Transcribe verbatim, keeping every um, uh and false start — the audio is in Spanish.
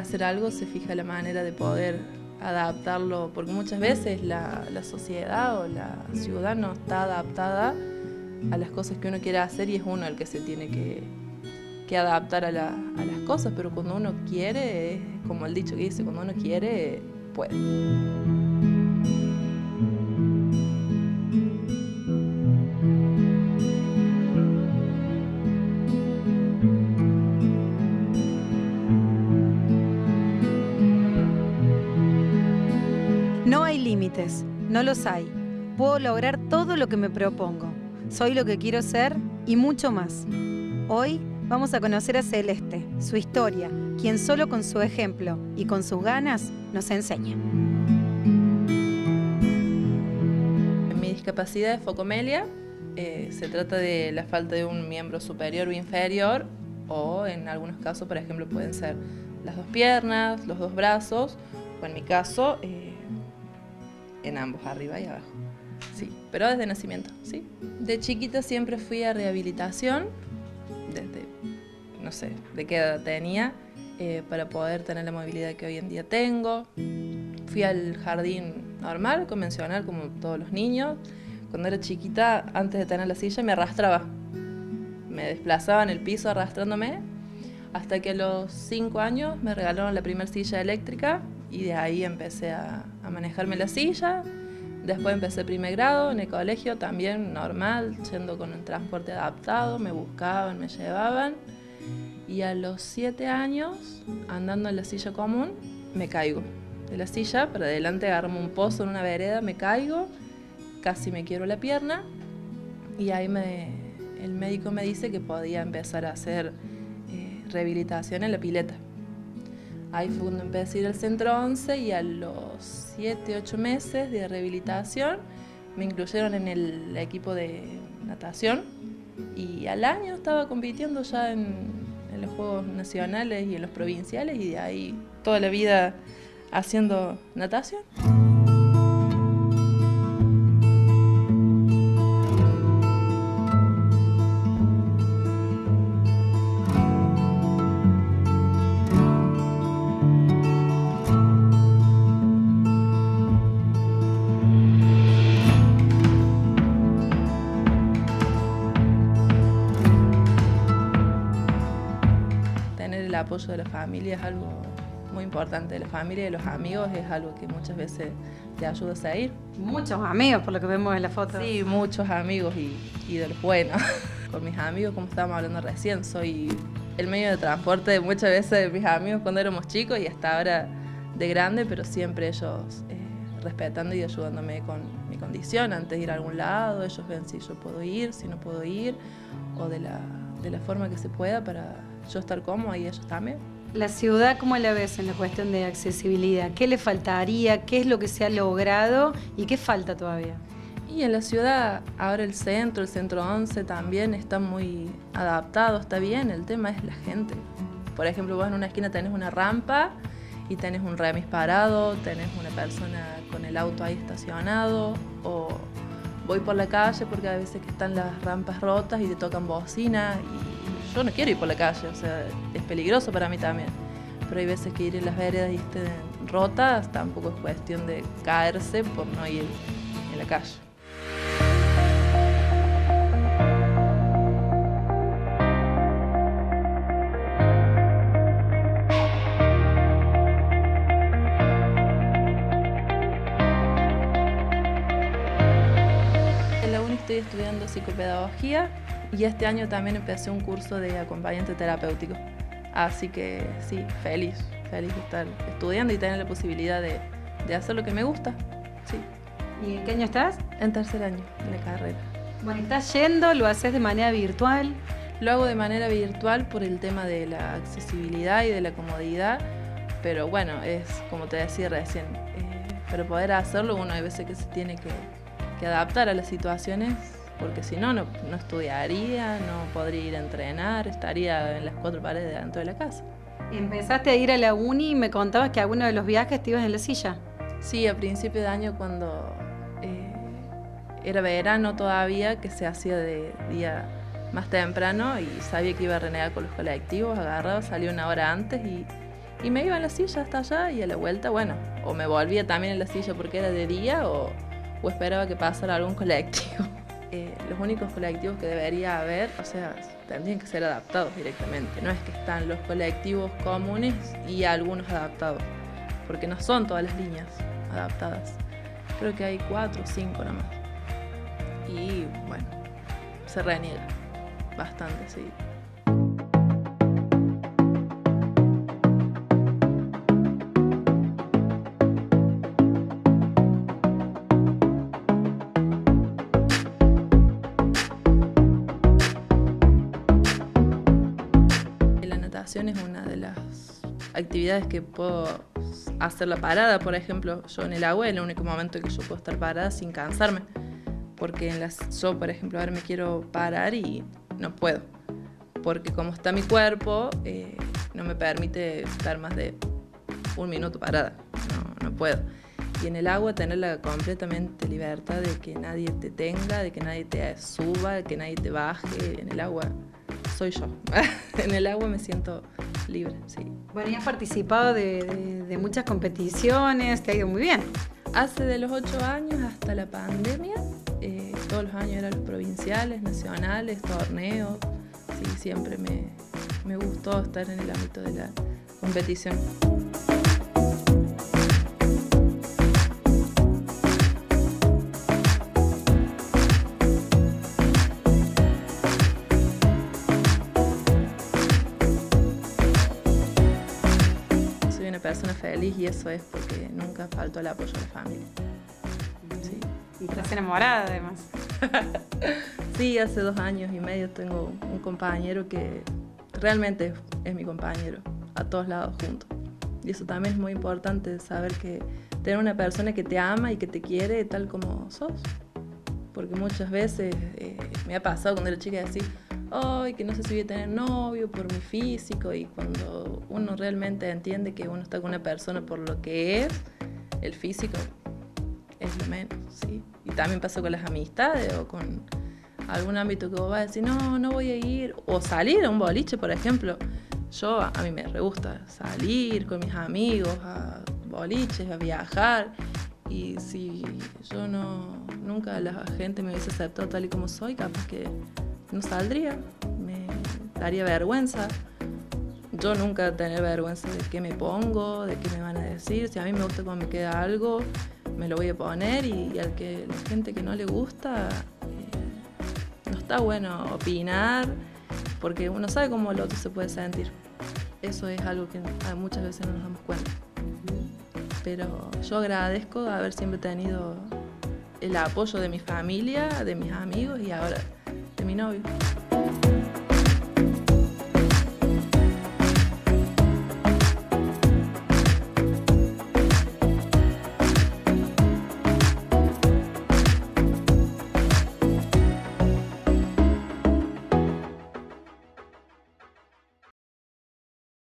hacer algo se fija la manera de poder adaptarlo, porque muchas veces la, la sociedad o la ciudad no está adaptada a las cosas que uno quiere hacer y es uno el que se tiene que, que adaptar a, la, a las cosas, pero cuando uno quiere, es como el dicho que dice, cuando uno quiere, puede. No hay límites, no los hay. Puedo lograr todo lo que me propongo. Soy lo que quiero ser y mucho más. Hoy vamos a conocer a Celeste, su historia, quien solo con su ejemplo y con sus ganas nos enseña. Mi discapacidad es focomelia. Eh, se trata de la falta de un miembro superior o inferior, o en algunos casos, por ejemplo, pueden ser las dos piernas, los dos brazos, o en mi caso, eh, en ambos, arriba y abajo. Sí, pero desde nacimiento, sí. De chiquita siempre fui a rehabilitación, desde, no sé, de qué edad tenía, eh, para poder tener la movilidad que hoy en día tengo. Fui al jardín normal, convencional, como todos los niños. Cuando era chiquita, antes de tener la silla, me arrastraba. Me desplazaba en el piso arrastrándome, hasta que a los cinco años me regalaron la primera silla eléctrica y de ahí empecé a, a manejarme la silla. Después empecé primer grado en el colegio, también normal, yendo con un transporte adaptado, me buscaban, me llevaban. Y a los siete años, andando en la silla común, me caigo de la silla, para adelante agarro un pozo en una vereda, me caigo, casi me quiebro la pierna y ahí me, el médico me dice que podía empezar a hacer eh, rehabilitación en la pileta. Ahí fue cuando empecé a ir al centro once y a los siete, ocho meses de rehabilitación me incluyeron en el equipo de natación y al año estaba compitiendo ya en, en los Juegos Nacionales y en los provinciales y de ahí toda la vida haciendo natación. El apoyo de la familia es algo muy importante, de la familia y de los amigos es algo que muchas veces te ayuda a seguir. Muchos amigos, por lo que vemos en la foto. Sí, muchos amigos y, y de los buenos. Con mis amigos, como estábamos hablando recién, soy el medio de transporte de muchas veces de mis amigos cuando éramos chicos y hasta ahora de grande, pero siempre ellos eh, respetando y ayudándome con mi condición. Antes de ir a algún lado, ellos ven si yo puedo ir, si no puedo ir, o de la, de la forma que se pueda para yo estar cómoda y ellos también. La ciudad, ¿cómo la ves en la cuestión de accesibilidad? ¿Qué le faltaría? ¿Qué es lo que se ha logrado? ¿Y qué falta todavía? Y en la ciudad, ahora el centro, el centro once también está muy adaptado, está bien, el tema es la gente. Por ejemplo, vos en una esquina tenés una rampa y tenés un remis parado, tenés una persona con el auto ahí estacionado, o voy por la calle porque a veces que están las rampas rotas y te tocan bocina y yo no quiero ir por la calle, o sea, es peligroso para mí también. Pero hay veces que ir en las veredas y estén rotas, tampoco es cuestión de caerse por no ir en la calle. En la uni estoy estudiando psicopedagogía y este año también empecé un curso de acompañante terapéutico. Así que sí, feliz, feliz de estar estudiando y tener la posibilidad de, de hacer lo que me gusta. Sí. ¿Y en qué año estás? En tercer año de la carrera. Bueno, ¿estás yendo? ¿Lo haces de manera virtual? Lo hago de manera virtual por el tema de la accesibilidad y de la comodidad, pero bueno, es como te decía recién, eh, para poder hacerlo uno hay veces que se tiene que, que adaptar a las situaciones, porque si no, no, no estudiaría, no podría ir a entrenar, estaría en las cuatro paredes dentro de la casa. Empezaste a ir a la uni y me contabas que alguno de los viajes te ibas en la silla. Sí, a principio de año cuando eh, era verano todavía, que se hacía de día más temprano y sabía que iba a renegar con los colectivos, agarraba, salía una hora antes y, Y me iba en la silla hasta allá y a la vuelta, bueno, o me volvía también en la silla porque era de día o, o esperaba que pasara algún colectivo. Eh, los únicos colectivos que debería haber, o sea, tendrían que ser adaptados directamente. No es que están los colectivos comunes y algunos adaptados, porque no son todas las líneas adaptadas. Creo que hay cuatro o cinco nomás. Y bueno, se reniega bastante, sí. Es una de las actividades que puedo hacer la parada, por ejemplo. Yo en el agua es el único momento en que yo puedo estar parada sin cansarme, porque en las, yo por ejemplo ahora me quiero parar y no puedo, porque como está mi cuerpo eh, no me permite estar más de un minuto parada, no, no puedo. Y en el agua tener la completamente libertad de que nadie te tenga, de que nadie te suba, de que nadie te baje. En el agua soy yo. En el agua me siento libre, sí. Bueno, y has participado de, de, de muchas competiciones, te ha ido muy bien. Hace de los ocho años hasta la pandemia, eh, todos los años eran los provinciales, nacionales, torneos. Sí, siempre me, me gustó estar en el ámbito de la competición. Persona feliz y eso es porque nunca faltó el apoyo de la familia. Sí. Y estás enamorada además. Sí, hace dos años y medio tengo un compañero que realmente es mi compañero, a todos lados juntos. Y eso también es muy importante, saber que tener una persona que te ama y que te quiere tal como sos. Porque muchas veces eh, me ha pasado cuando era chica decir, ay, que no sé si voy a tener novio por mi físico, y cuando uno realmente entiende que uno está con una persona por lo que es, el físico es lo menos, ¿sí? Y también pasa con las amistades o con algún ámbito que vos vas a decir, no, no voy a ir, o salir a un boliche, por ejemplo. Yo, a mí me re gusta salir con mis amigos a boliches, a viajar, y si yo no, nunca la gente me hubiese aceptado tal y como soy, capaz que no saldría, me daría vergüenza. Yo nunca tener vergüenza de qué me pongo, de qué me van a decir. Si a mí me gusta cómo me queda algo, me lo voy a poner, y, y al que la gente que no le gusta, eh, no está bueno opinar, porque uno sabe cómo el otro se puede sentir. Eso es algo que muchas veces no nos damos cuenta. Pero yo agradezco haber siempre tenido el apoyo de mi familia, de mis amigos y ahora de mi novio.